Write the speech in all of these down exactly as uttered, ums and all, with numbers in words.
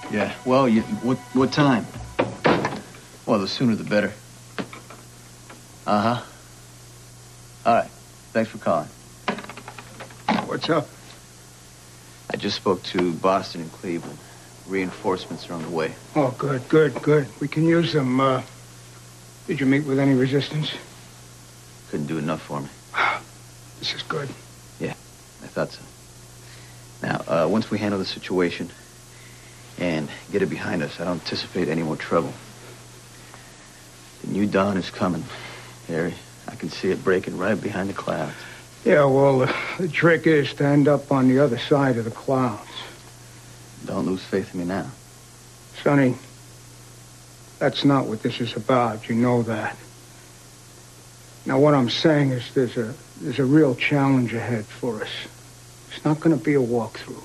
Yeah, well, you, what, what time? Well, the sooner the better. Uh-huh. All right. Thanks for calling. What's up? I just spoke to Boston and Cleveland. Reinforcements are on the way. Oh, good, good, good. We can use them. Uh, did you meet with any resistance? Couldn't do enough for me. This is good. Yeah, I thought so. Now, uh, once we handle the situation and get it behind us, I don't anticipate any more trouble. The new dawn is coming, Harry. I can see it breaking right behind the clouds. Yeah, well, the, the trick is to end up on the other side of the clouds. Don't lose faith in me now. Sonny, that's not what this is about. You know that. Now, what I'm saying is there's a, there's a real challenge ahead for us. It's not going to be a walkthrough.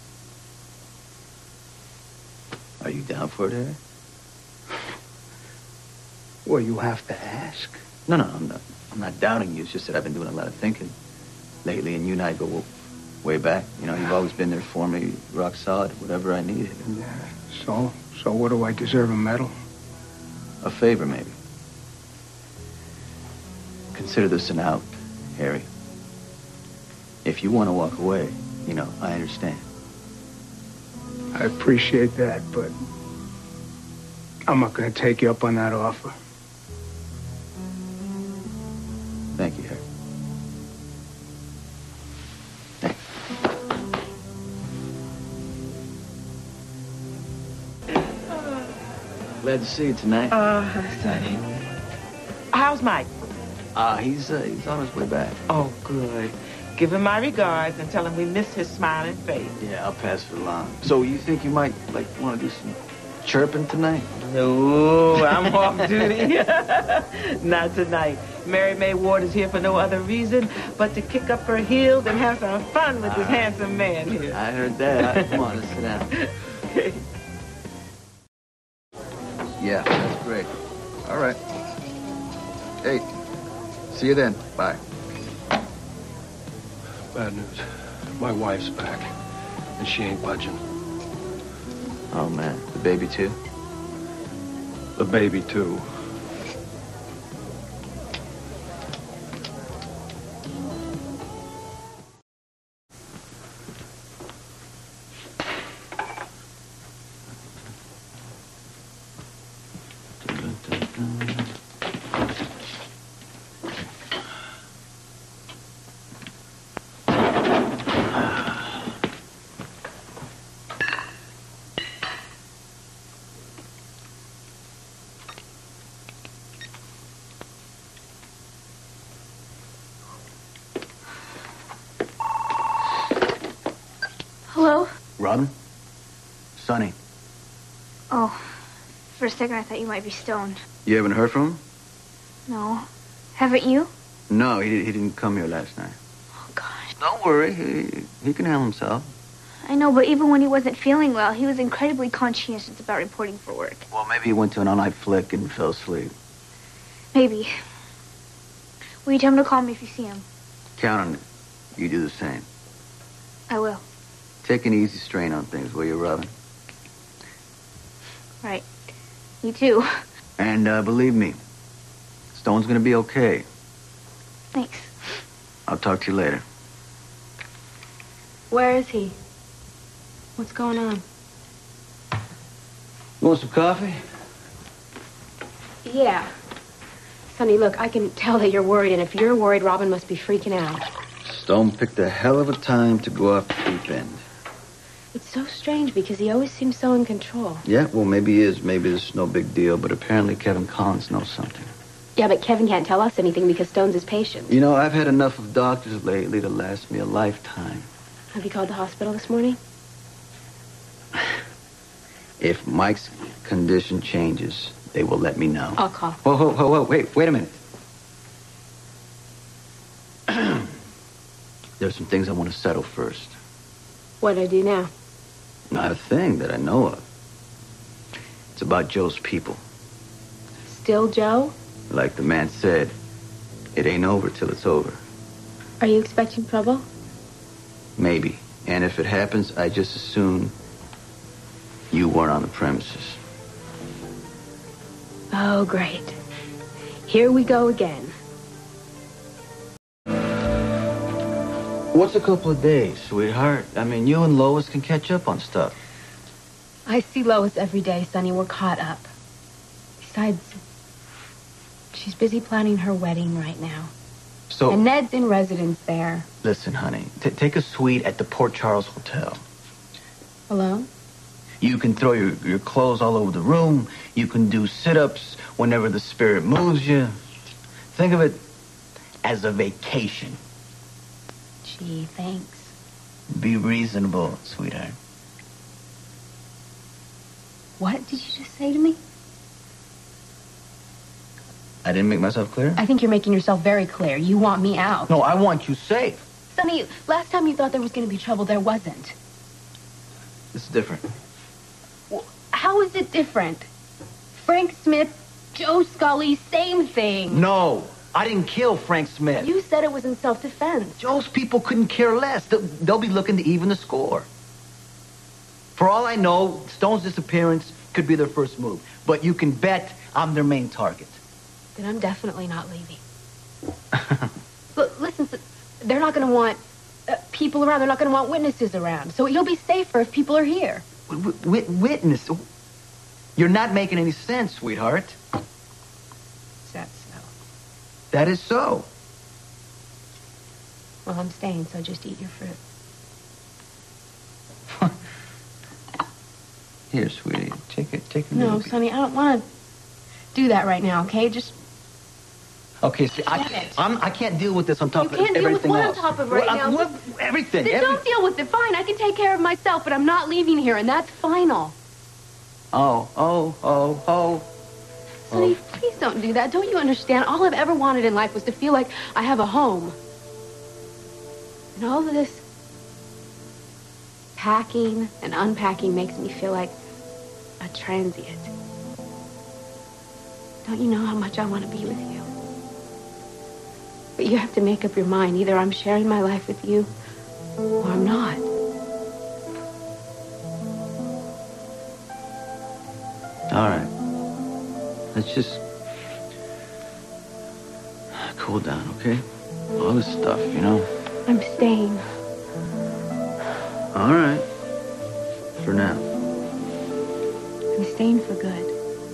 Are you down for it, Harry? Well, you have to ask. No, no, I'm not. I'm not doubting you. It's just that I've been doing a lot of thinking lately, and you and I go way back. You know, you've always been there for me, rock solid, whatever I needed. Yeah. So, so what do I deserve a medal? A favor, maybe. Consider this an out, Harry. If you want to walk away, you know, I understand. I appreciate that, but I'm not going to take you up on that offer. Thank you, Harry. Thanks. Glad to see you tonight. Uh, Sonny. How's Mike? Uh, he's, uh, he's on his way back. Oh, good. Give him my regards and tell him we miss his smiling face. Yeah, I'll pass it along. So you think you might, like, want to do some chirping tonight? No, I'm off duty. Not tonight. Mary May Ward is here for no other reason but to kick up her heels and have some fun with this uh, handsome man here. I heard that. I, come on, let's sit down. Yeah, that's great. All right. Hey, see you then. Bye. Bad news. My wife's back, and she ain't budging. Oh, man. The baby, too? The baby, too. Hello? Robin? Sonny. Oh, for a second I thought you might be stoned. You haven't heard from him? No. Haven't you? No, he, he didn't come here last night. Oh, gosh. Don't worry. He, he can handle himself. I know, but even when he wasn't feeling well, he was incredibly conscientious about reporting for work. Well, maybe he went to an all-night flick and fell asleep. Maybe. Will you tell him to call me if you see him? Count on it. You do the same. I will. Take an easy strain on things, will you, Robin? Right. You too. And uh, believe me, Stone's gonna be okay. Thanks. I'll talk to you later. Where is he? What's going on? You want some coffee? Yeah. Sonny, look, I can tell that you're worried, and if you're worried, Robin must be freaking out. Stone picked a hell of a time to go off the deep end. It's so strange because he always seems so in control. Yeah, well, maybe he is. Maybe this is no big deal, but apparently Kevin Collins knows something. Yeah, but Kevin can't tell us anything because Stone's his patient. You know, I've had enough of doctors lately to last me a lifetime. Have you called the hospital this morning? If Mike's condition changes, they will let me know. I'll call. Whoa, whoa, whoa, whoa, wait, wait a minute. There's some things I want to settle first. What do I do now? Not a thing that I know of. It's about Joe's people. Still Joe? Like the man said, it ain't over till it's over. Are you expecting trouble? Maybe. And if it happens, I just as soon You weren't on the premises. Oh, great. Here we go again. What's a couple of days, sweetheart? I mean, you and Lois can catch up on stuff. I see Lois every day, Sonny. We're caught up. Besides, she's busy planning her wedding right now. So... And Ned's in residence there. Listen, honey, t- take a suite at the Port Charles Hotel. Alone? You can throw your, your clothes all over the room. You can do sit-ups whenever the spirit moves you. Think of it as a vacation. Gee, thanks. Be reasonable, sweetheart. What did you just say to me? I didn't make myself clear? I think you're making yourself very clear. You want me out. No, I want you safe. Sonny, last time you thought there was going to be trouble, there wasn't. It's different. Well, how is it different? Frank Smith, Joe Scully, same thing. No, I didn't kill Frank Smith. You said it was in self-defense. Joe's people couldn't care less. They'll, they'll be looking to even the score. For all I know, Stone's disappearance could be their first move. But you can bet I'm their main target. Then I'm definitely not leaving. Look, listen, they're not going to want uh, people around. They're not going to want witnesses around. So you'll be safer if people are here. W- w- witness? You're not making any sense, sweetheart. Is that so? That is so. Well, I'm staying, so just eat your fruit. Here, sweetie. Take it. Take a No, little Sonny, I don't want to do that right now, okay? Just... Okay, see, I, I'm, I can't deal with this on top You of can't deal with everything what else. on top of right Well, now? I'm- what- everything. Then every- don't deal with it. Fine, I can take care of myself, but I'm not leaving here, and that's final. Oh, oh, oh, oh. Sonny, please don't do that. Don't you understand? All I've ever wanted in life was to feel like I have a home. And all of this packing and unpacking makes me feel like a transient. Don't you know how much I want to be with you? But you have to make up your mind. Either I'm sharing my life with you, or I'm not. All right. Let's just cool down, okay? All this stuff, you know? I'm staying. All right. For now. I'm staying for good.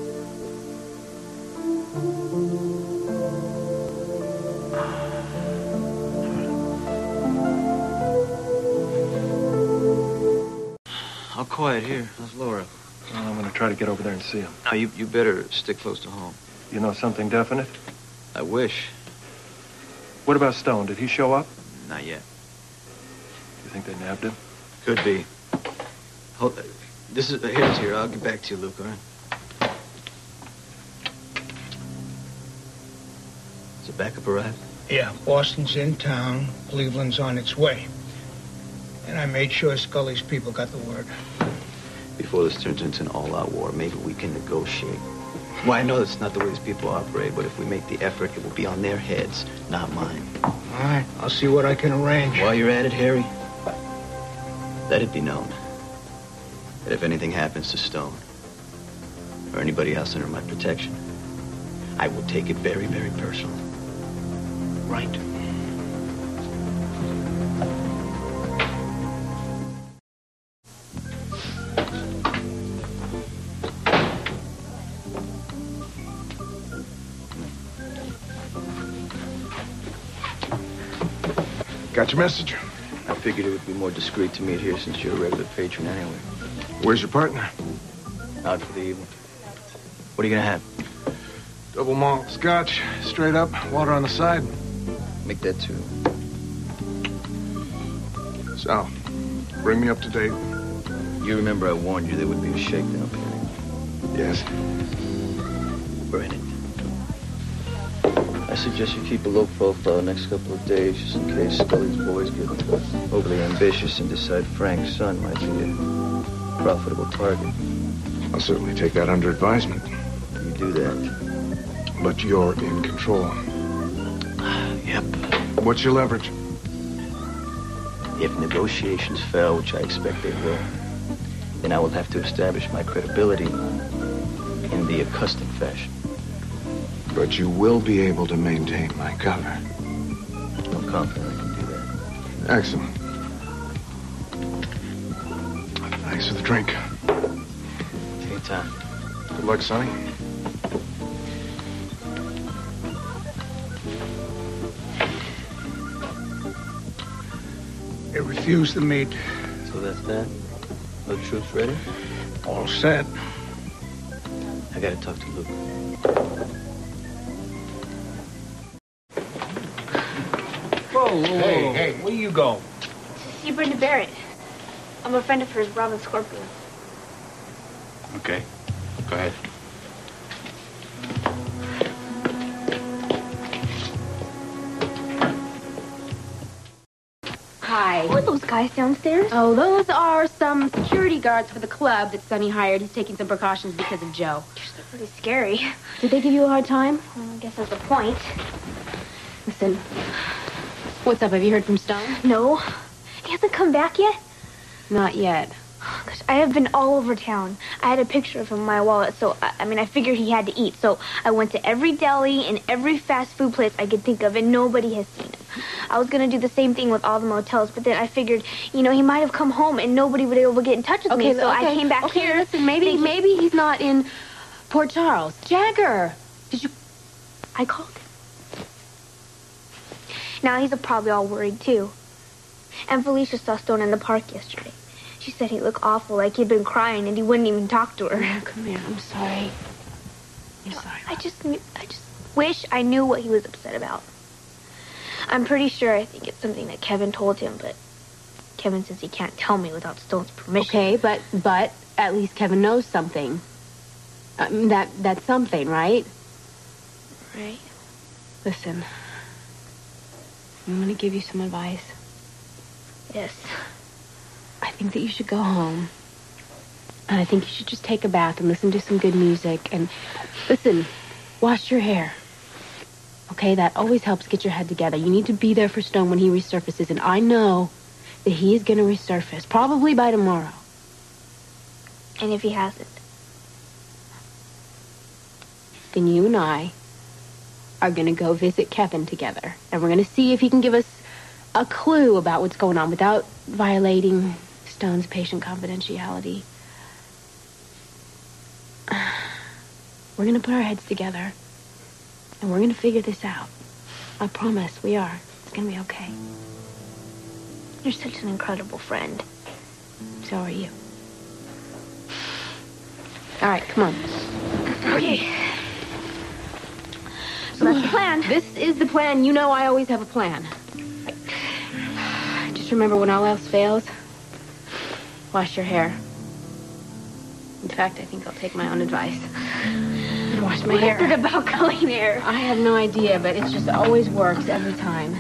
How quiet here? How's Laura? Well, I'm going to try to get over there and see him. No, you, you better stick close to home. You know something definite? I wish. What about Stone? Did he show up? Not yet. You think they nabbed him? Could be. Hold, this is, here's here. I'll get back to you, Luke, all right? Has the backup arrived? Yeah, Boston's in town. Cleveland's on its way. And I made sure Scully's people got the word. Before this turns into an all-out war, maybe we can negotiate. Well, I know that's not the way these people operate, but if we make the effort, it will be on their heads, not mine. All right, I'll see what I can arrange. While you're at it, Harry, let it be known that if anything happens to Stone or anybody else under my protection, I will take it very, very personally. Right. Got your message? I figured it would be more discreet to meet here since you're a regular patron anyway. Where's your partner? Out for the evening. What are you gonna have? Double malt scotch, straight up, water on the side. Make that two. So, bring me up to date. You remember I warned you there would be a shakedown, Perry. Yes. We're in it. I suggest you keep a low profile the next couple of days, just in case Scully's boys get overly ambitious and decide Frank's son might be a profitable target. I'll certainly take that under advisement. You do that. But you're in control. Yep. What's your leverage? If negotiations fail, which I expect they will, then I will have to establish my credibility in the accustomed fashion. But you will be able to maintain my cover. I'm confident I can do that. Excellent. Thanks for the drink. Anytime. Good luck, Sonny. They refused the meat. So that's that? No troops ready? All set. I gotta talk to Luke. Whoa, whoa, whoa. Hey, hey, where you go? To see Brenda Barrett. I'm a friend of hers, Robin Scorpion. Okay, go ahead. Hi. Who are those guys downstairs? Oh, those are some security guards for the club that Sonny hired. He's taking some precautions because of Joe. They're pretty scary. Did they give you a hard time? Well, I guess that's the point. Listen, what's up? Have you heard from Stone? No. He hasn't come back yet? Not yet. Gosh, I have been all over town. I had a picture of him in my wallet, so, I, I mean, I figured he had to eat. So I went to every deli and every fast food place I could think of, and nobody has seen him. I was going to do the same thing with all the motels, but then I figured, you know, he might have come home and nobody would be able to get in touch with Okay, me, so okay. I came back okay, here. Listen, maybe, thinking- maybe he's not in Port Charles. Jagger, did you... I called him. Now he's probably all worried, too. And Felicia saw Stone in the park yesterday. She said he looked awful, like he'd been crying, and he wouldn't even talk to her. Oh, come here, I'm sorry. I'm sorry. I just, knew, I just wish I knew what he was upset about. I'm pretty sure I think it's something that Kevin told him, but Kevin says he can't tell me without Stone's permission. Okay, but but at least Kevin knows something. Um, that that's something, right? Right? Listen, I'm gonna give you some advice. Yes. I think that you should go home. And I think you should just take a bath and listen to some good music. And listen, wash your hair. Okay, that always helps get your head together. You need to be there for Stone when he resurfaces. And I know that he is going to resurface, probably by tomorrow. And if he hasn't? Then you and I are going to go visit Kevin together. And we're going to see if he can give us a clue about what's going on without violating Stone's patient confidentiality. We're going to put our heads together. And we're going to figure this out. I promise, we are. It's going to be okay. You're such an incredible friend. So are you. All right, come on. Okay. So that's the plan. This is the plan. You know I always have a plan. Just remember, when all else fails, wash your hair. In fact, I think I'll take my own advice and wash my What hair. is it about clean hair? I have no idea, but it just always works every time.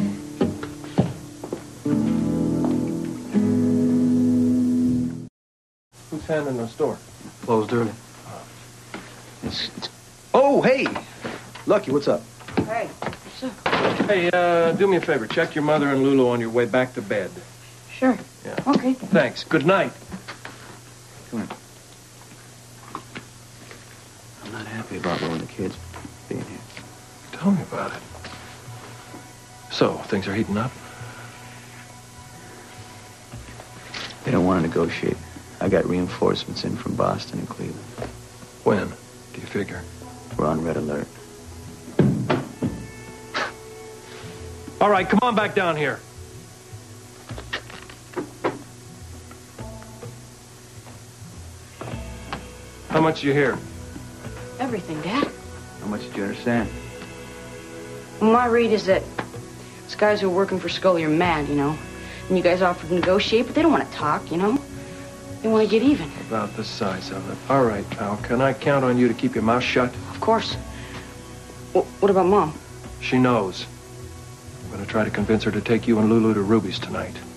Who's handling the store? Closed early. It's, it's... Oh, hey! Lucky, what's up? Hey. Hey, uh, do me a favor. Check your mother and Lulu on your way back to bed. Sure. Yeah. Okay. Thanks. Good night. Come here. I'm not happy about Lou and the kids being here. Tell me about it. So, things are heating up? They don't want to negotiate. I got reinforcements in from Boston and Cleveland. When do you figure? We're on red alert. All right, come on back down here. How much did you hear? Everything, Dad. How much did you understand? Well, my read is that these guys who are working for Scully are mad, you know. And you guys offered to negotiate, but they don't want to talk, you know. They want to get even. About the size of it. All right, pal. Can I count on you to keep your mouth shut? Of course. Well, what about Mom? She knows. I'm going to try to convince her to take you and Lulu to Ruby's tonight.